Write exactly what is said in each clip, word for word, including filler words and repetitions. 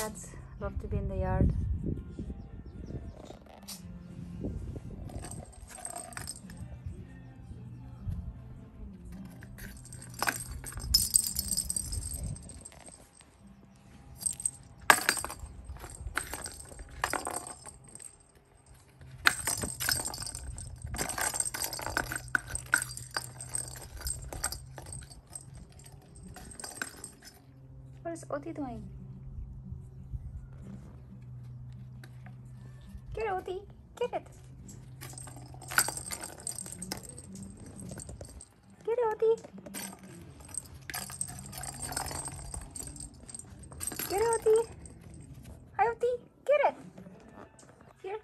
cats love to be in the yard. What is Oti doing? Get it, Oti. Get it. Get it, Oti. Get it, Oti. Hi, Oti. Get it. Here.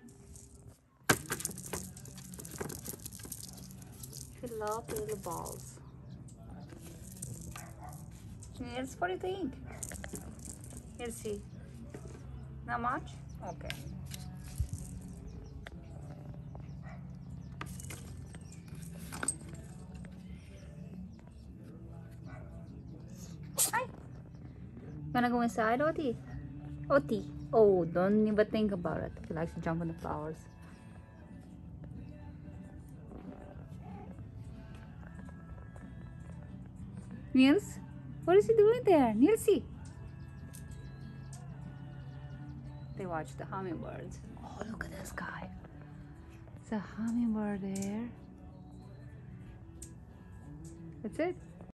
She loves the little balls. Yes, what do you think? Let's see. Not much? Okay. Hi. Gonna go inside, Oti? Oti. Oh, don't even think about it. He likes to jump on the flowers. Niels? What is he doing there? Nielsie? They watch the hummingbirds. Oh, look at this guy. It's a hummingbird there. That's it.